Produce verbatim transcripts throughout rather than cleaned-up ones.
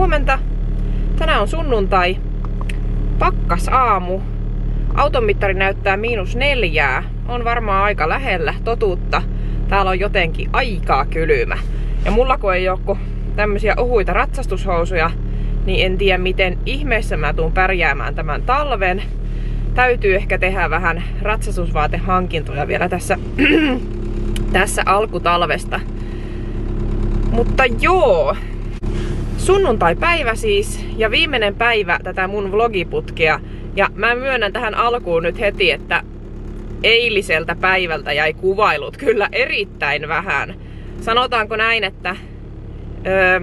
Huomenta. Tänään on sunnuntai. Pakkas aamu. Autonmittari näyttää miinus neljää. On varmaan aika lähellä totuutta. Täällä on jotenkin aikaa kylmä. Ja mulla kun ei oo tämmösiä ohuita ratsastushousuja, niin en tiedä miten ihmeessä mä tuun pärjäämään tämän talven. Täytyy ehkä tehdä vähän ratsastusvaatehankintoja vielä tässä, tässä alkutalvesta. Mutta joo, sunnuntai-päivä siis ja viimeinen päivä tätä mun vlogiputkea. Ja mä myönnän tähän alkuun nyt heti, että eiliseltä päivältä jäi kuvailut kyllä erittäin vähän. Sanotaanko näin, että öö,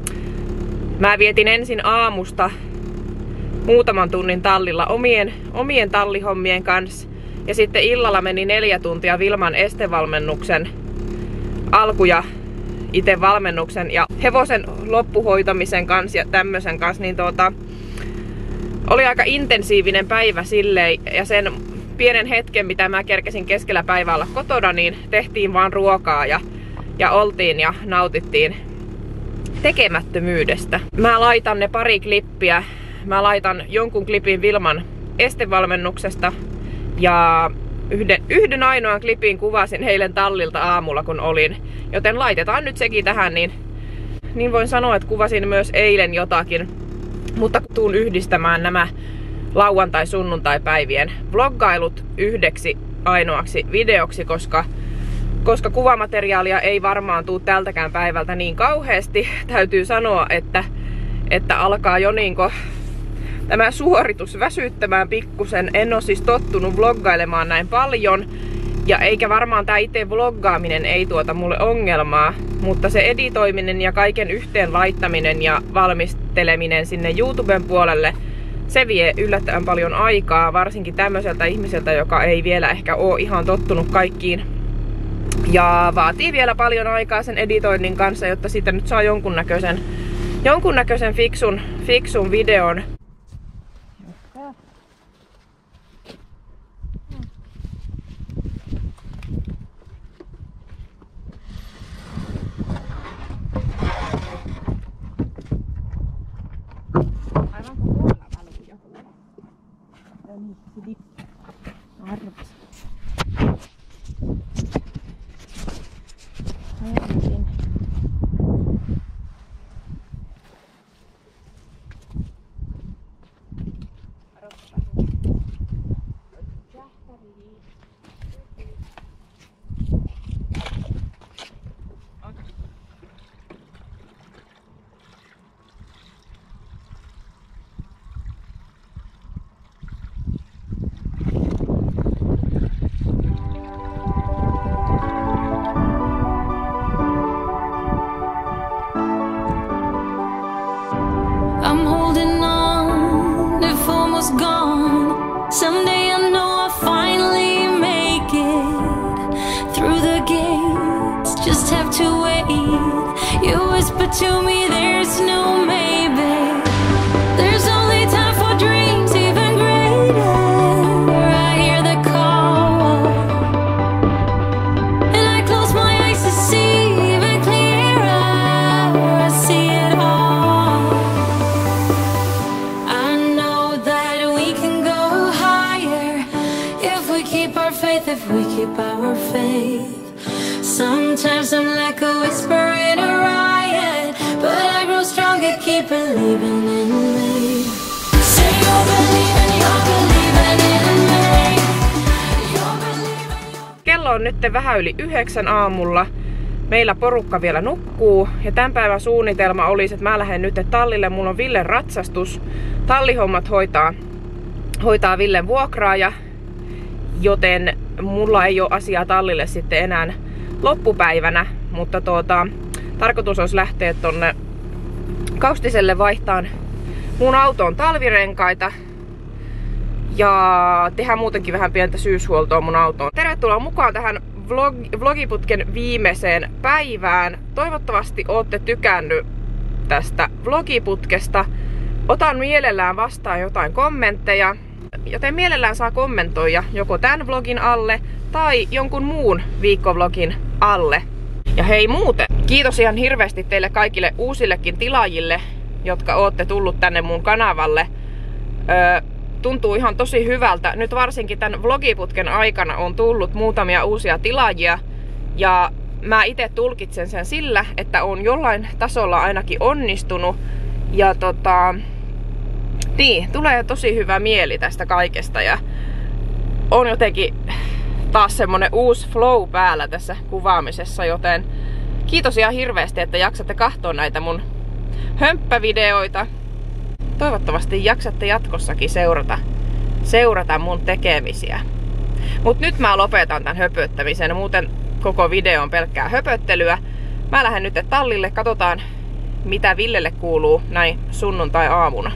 mä vietin ensin aamusta muutaman tunnin tallilla omien, omien tallihommien kanssa. Ja sitten illalla meni neljä tuntia Vilman estevalmennuksen alku ja itse valmennuksen ja hevosen loppuhoitamisen kanssa ja tämmösen kanssa. Niin tuota, oli aika intensiivinen päivä silleen ja sen pienen hetken mitä mä kerkesin keskellä päivää olla kotona, niin tehtiin vaan ruokaa ja, ja oltiin ja nautittiin tekemättömyydestä. Mä laitan ne pari klippiä. Mä laitan jonkun klipin Vilman estevalmennuksesta ja yhden, yhden ainoan klipin kuvasin eilen tallilta aamulla kun olin. Joten laitetaan nyt sekin tähän, niin, niin voin sanoa, että kuvasin myös eilen jotakin. Mutta tuun yhdistämään nämä lauantai-sunnuntai-päivien vloggailut yhdeksi ainoaksi videoksi, koska, koska kuvamateriaalia ei varmaan tuu tältäkään päivältä niin kauheasti. Täytyy sanoa, että, että alkaa jo niinko tämä suoritus väsyttämään pikkusen. En ole siis tottunut vloggailemaan näin paljon. Ja eikä varmaan tää itse vloggaaminen ei tuota mulle ongelmaa, mutta se editoiminen ja kaiken yhteen laittaminen ja valmisteleminen sinne YouTuben puolelle, se vie yllättävän paljon aikaa, varsinkin tämmöiseltä ihmiseltä, joka ei vielä ehkä ole ihan tottunut kaikkiin. Ja vaatii vielä paljon aikaa sen editoinnin kanssa, jotta siitä nyt saa jonkunnäköisen, jonkunnäköisen fiksun, fiksun videon. Gone. Someday I know I'll finally make it through the gates. Just have to wait. You whisper to me there's no maybe. There's only time for dreams even greater. I hear the call and I close my eyes to see even clearer. I see it all. I know that if we keep our faith. Sometimes I'm like a whisper in a riot, but I grow stronger, keep believing in me. Say you're believing, you're believing in me. You're believing. Kello on nyt vähän yli yhdeksän aamulla. Meillä porukka vielä nukkuu ja tämän päivän suunnitelma olisi, että mä lähden nyt tallille. Mulla on Villen ratsastus. Tallihommat hoitaa, hoitaa Villen vuokraaja, joten mulla ei ole asiaa tallille sitten enää loppupäivänä, mutta tuota, tarkoitus olisi lähteä tonne Kaustiselle vaihtaan mun autoon talvirenkaita ja tehdä muutenkin vähän pientä syyshuoltoa mun autoon. Tervetuloa mukaan tähän vlog, vlogiputken viimeiseen päivään. Toivottavasti ootte tykännyt tästä vlogiputkesta. Otan mielellään vastaan jotain kommentteja. Joten mielellään saa kommentoida joko tämän vlogin alle tai jonkun muun viikkovlogin alle. Ja hei muuten, kiitos ihan hirveästi teille kaikille uusillekin tilaajille, jotka ootte tullut tänne mun kanavalle. Öö, tuntuu ihan tosi hyvältä. Nyt varsinkin tämän vlogiputken aikana on tullut muutamia uusia tilaajia. Ja mä itse tulkitsen sen sillä, että on jollain tasolla ainakin onnistunut. Ja tota... Niin, tulee tosi hyvä mieli tästä kaikesta. Ja on jotenkin taas semmonen uusi flow päällä tässä kuvaamisessa, joten kiitos ihan hirveästi, että jaksatte katsoa näitä mun hömppävideoita. Toivottavasti jaksatte jatkossakin seurata, seurata mun tekemisiä. Mut nyt mä lopetan tän höpöttämisen, muuten koko video on pelkkää höpöttelyä. Mä lähden nyt tallille, katsotaan mitä Villelle kuuluu näin sunnuntai-aamuna.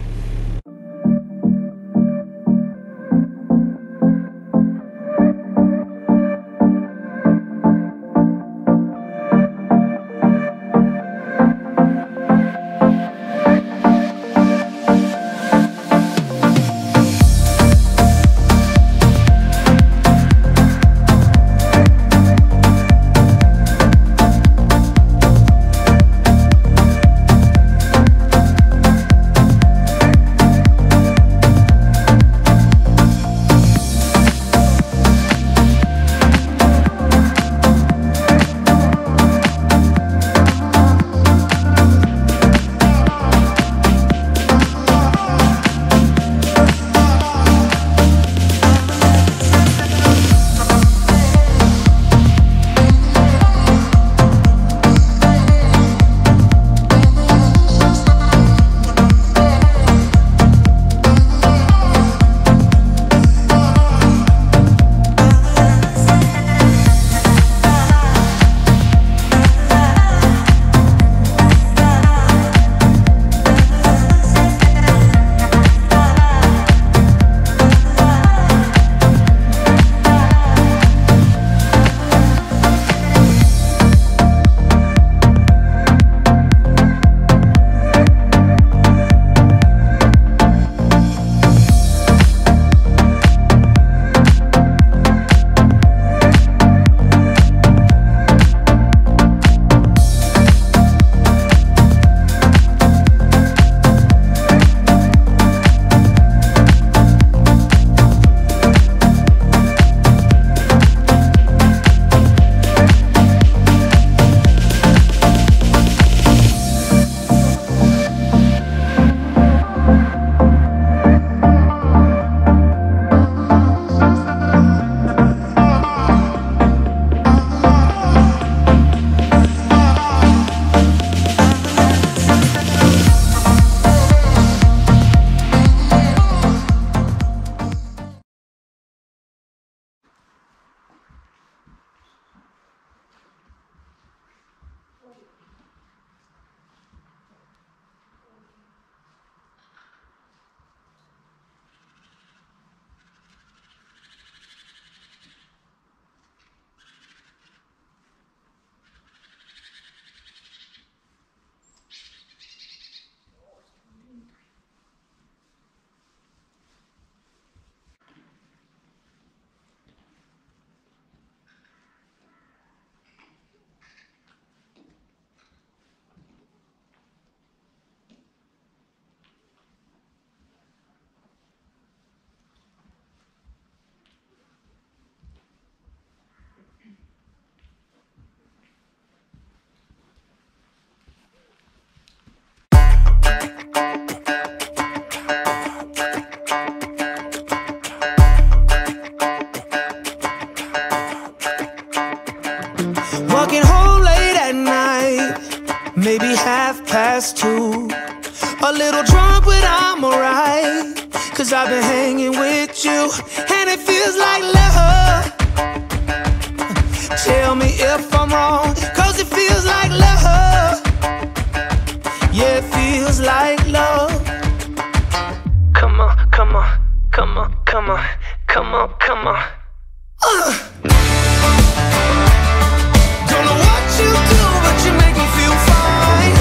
maybe half past two. A little drunk, but I'm alright, 'cause I've been hanging with you, and it feels like love. Tell me if I'm wrong, 'cause it feels like love. Yeah, it feels like love. Come on, come on, come on, come on, come on, come on. Uh. Don't know what you do, but you make me feel fine.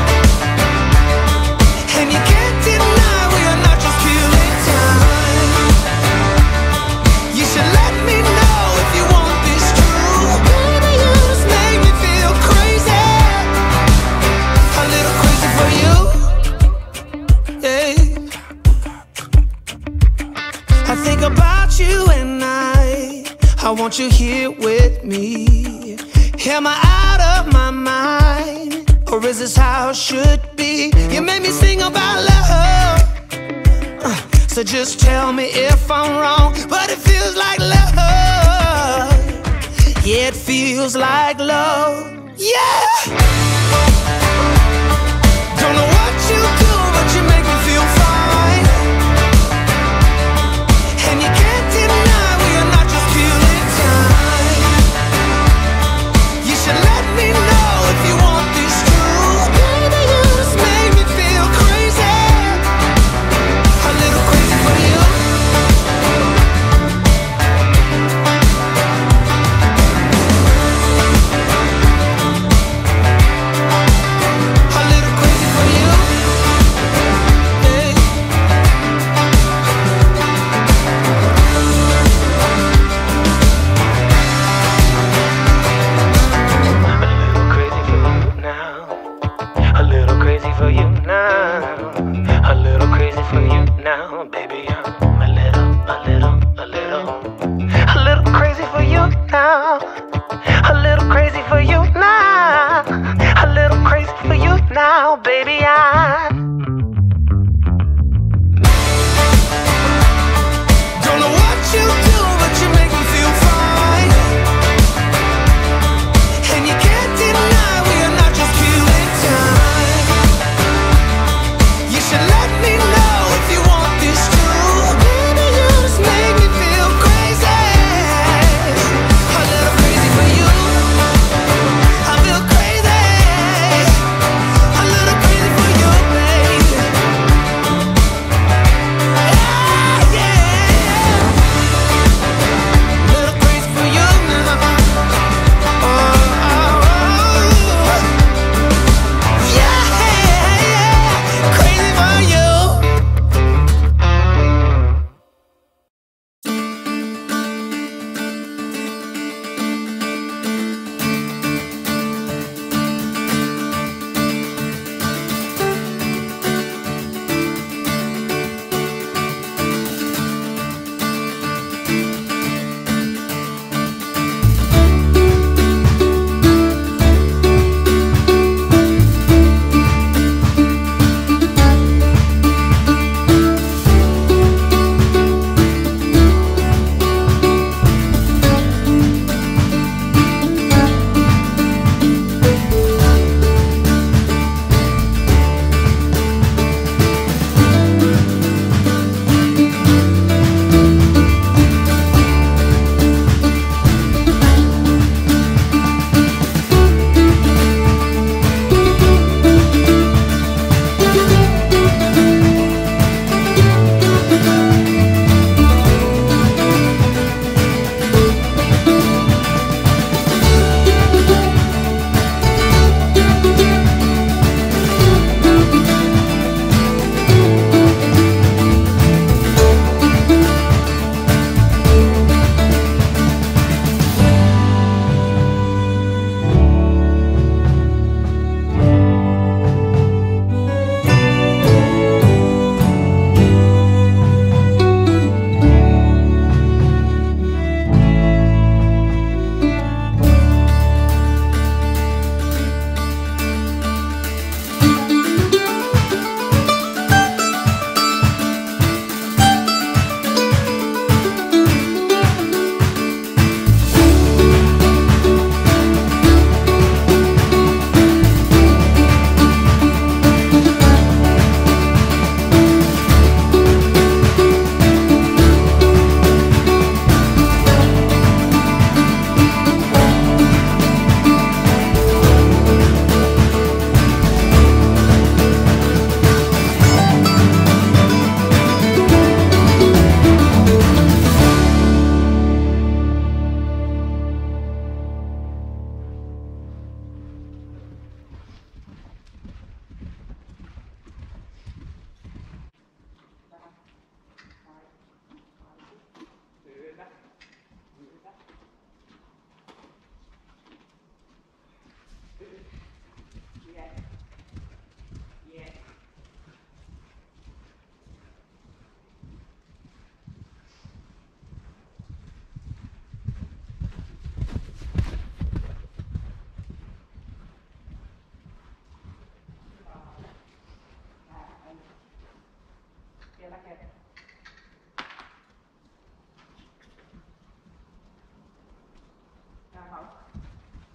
And you can't deny we are not just killing time. You should let me know if you want this true. Baby, you just make me feel crazy. A little crazy for you. I want you here with me. Am I out of my mind, or is this how it should be? You made me sing about love, uh, so just tell me if I'm wrong. But it feels like love. Yeah, it feels like love. Yeah. Don't know what you do, but you make me feel fine. And you can't deny we are not just killing time. You should let me know if you want this true. Baby, you just made me feel crazy. A little crazy for you.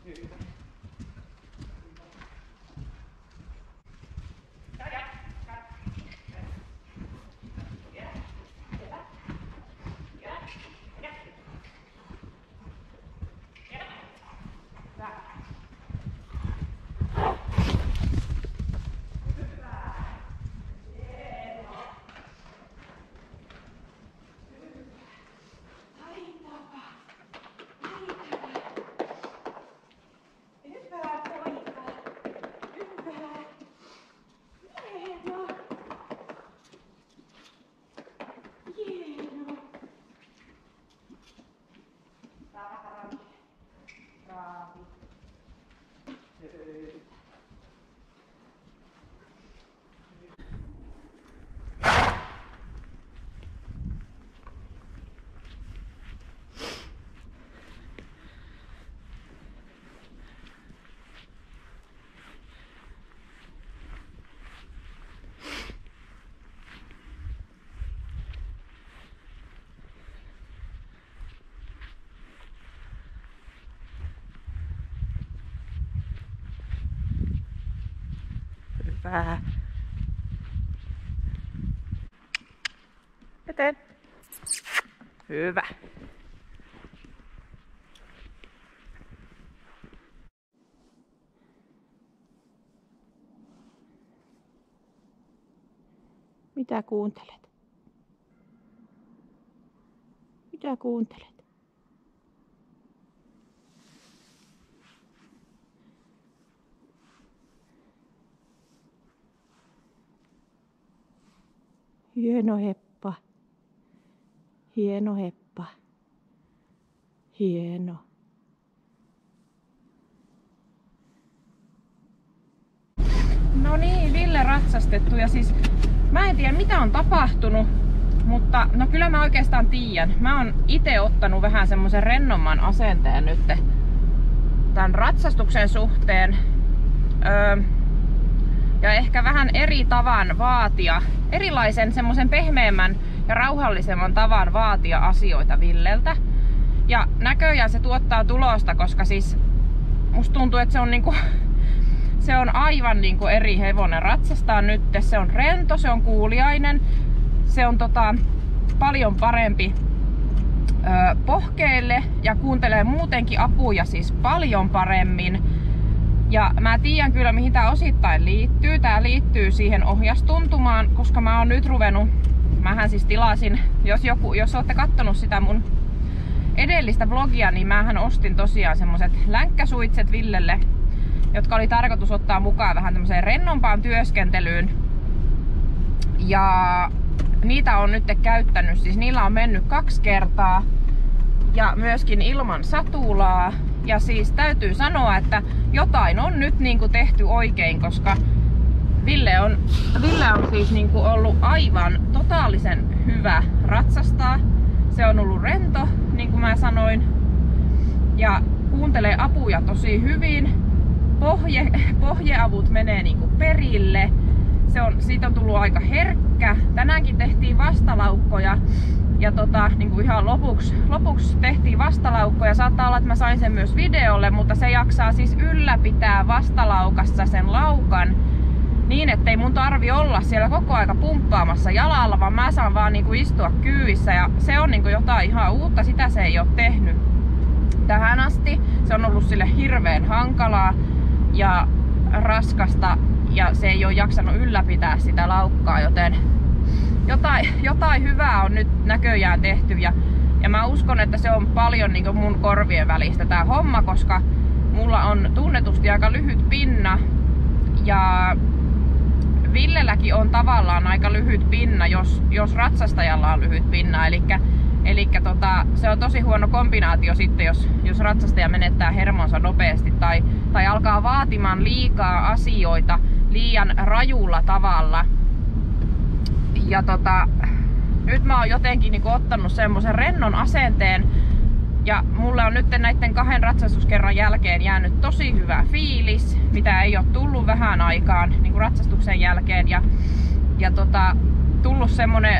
Hyvä. Eteen. Hyvä. Mitä kuuntelet? Mitä kuuntelet? Hieno heppa. Hieno heppa. Hieno. No niin, Ville ratsastettu ja siis mä en tiedä mitä on tapahtunut, mutta no kyllä mä oikeastaan tiedän. Mä oon ite ottanut vähän semmosen rennomman asenteen nyt tämän ratsastuksen suhteen. Öö, ja ehkä vähän eri tavan vaatia, erilaisen semmosen pehmeämmän ja rauhallisemman tavan vaatia asioita Villeltä. Ja näköjään se tuottaa tulosta, koska siis musta tuntuu, että se on niinku se on aivan niinku eri hevonen ratsastaa nyt. Se on rento, se on kuuliainen, se on tota, paljon parempi ö, pohkeille ja kuuntelee muutenkin apuja siis paljon paremmin. Ja mä tiedän kyllä mihin tää osittain liittyy. Tää liittyy siihen ohjastuntumaan, koska mä oon nyt ruvennut, mähän siis tilasin, jos joku, jos ootte kattonut sitä mun edellistä vlogia, niin mähän ostin tosiaan semmoset länkkäsuitset Villelle, jotka oli tarkoitus ottaa mukaan vähän tämmöiseen rennompaan työskentelyyn. Ja niitä on nyt käyttänyt, siis niillä on mennyt kaksi kertaa ja myöskin ilman satulaa. Ja siis täytyy sanoa, että jotain on nyt niinku tehty oikein, koska Ville on, Ville on siis niinku ollut aivan totaalisen hyvä ratsastaa. Se on ollut rento, niin kuin mä sanoin, ja kuuntelee apuja tosi hyvin. Pohje, pohjeavut menee niinku perille. Se on, siitä on tullut aika herkkä. Tänäänkin tehtiin vastalaukkoja. Ja tota, niinku ihan lopuksi, lopuksi tehtiin vastalaukkoja. Saattaa olla, että mä sain sen myös videolle, mutta se jaksaa siis ylläpitää vastalaukassa sen laukan niin, ettei mun tarvi olla siellä koko aika pumppaamassa jalalla, vaan mä saan vaan niinku istua kyyvissä. Ja se on niinku jotain ihan uutta, sitä se ei ole tehnyt tähän asti. Se on ollut sille hirveän hankalaa ja raskasta ja se ei ole jaksanut ylläpitää sitä laukkaa, joten jotain, jotain hyvää on nyt näköjään tehty ja, ja mä uskon, että se on paljon niin kuin mun korvien välistä tää homma, koska mulla on tunnetusti aika lyhyt pinna ja Villelläkin on tavallaan aika lyhyt pinna, jos, jos ratsastajalla on lyhyt pinna, elikkä Elikkä tota, se on tosi huono kombinaatio sitten, jos, jos ratsastaja menettää hermonsa nopeasti tai, tai alkaa vaatimaan liikaa asioita liian rajulla tavalla. Ja tota, nyt mä oon jotenkin niinku ottanut semmosen rennon asenteen ja mulle on nyt näiden kahden ratsastuskerran jälkeen jäänyt tosi hyvä fiilis, mitä ei ole tullut vähän aikaan niinku ratsastuksen jälkeen. Ja, ja tota, tullut semmonen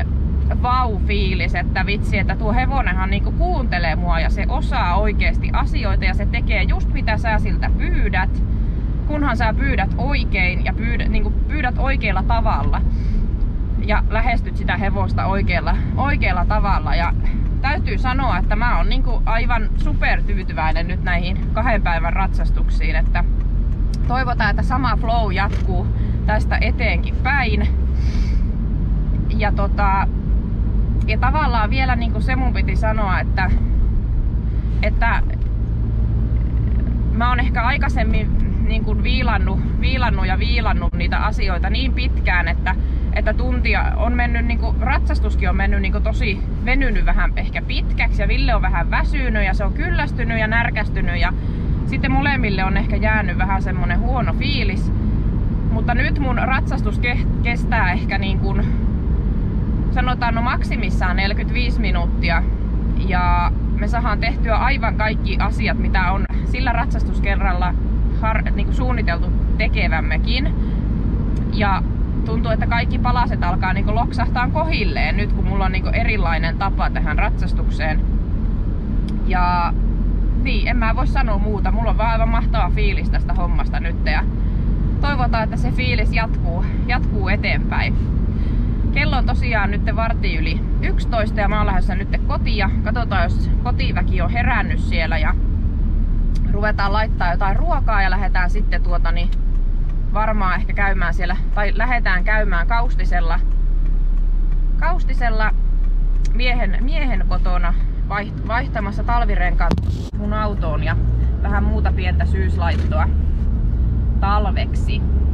vau-fiilis, että vitsi, että tuo hevonenhan niinku kuuntelee mua ja se osaa oikeesti asioita ja se tekee just mitä sä siltä pyydät, kunhan sä pyydät oikein ja pyydät, niinku pyydät oikealla tavalla ja lähestyt sitä hevosta oikealla, oikealla tavalla. Ja täytyy sanoa, että mä oon niinku aivan supertyytyväinen nyt näihin kahden päivän ratsastuksiin, että toivotaan, että sama flow jatkuu tästä eteenkin päin. Ja, tota, ja tavallaan vielä niin kuin se mun piti sanoa, että, että mä oon ehkä aikaisemmin niin kuin viilannut, viilannut ja viilannut niitä asioita niin pitkään, että, että tuntia on mennyt, niin kuin, ratsastuskin on mennyt niin kuin tosi venynyt vähän ehkä pitkäksi ja Ville on vähän väsynyt ja se on kyllästynyt ja närkästynyt ja sitten molemmille on ehkä jäänyt vähän semmonen huono fiilis. Mutta nyt mun ratsastus kestää ehkä niin kuin sanotaan no maksimissaan neljäkymmentäviisi minuuttia ja me saadaan tehtyä aivan kaikki asiat, mitä on sillä ratsastuskerralla har, niin kuin suunniteltu tekevämmekin. Ja tuntuu, että kaikki palaset alkaa niin kuin loksahtaa kohilleen nyt, kun mulla on niin kuin erilainen tapa tähän ratsastukseen. Ja niin, en mä voi sanoa muuta. Mulla on vaan aivan mahtava fiilis tästä hommasta nyt ja toivotaan, että se fiilis jatkuu, jatkuu eteenpäin. Kello on tosiaan nyt vartti yli yksitoista ja mä oon lähdössä nyt kotiin. Katsotaan, jos kotiväki on herännyt siellä ja ruvetaan laittaa jotain ruokaa ja lähdetään sitten tuota niin varmaan ehkä käymään siellä, tai lähdetään käymään Kaustisella, Kaustisella miehen, miehen kotona vaihtamassa talvirenkaat mun autoon ja vähän muuta pientä syyslaittoa talveksi.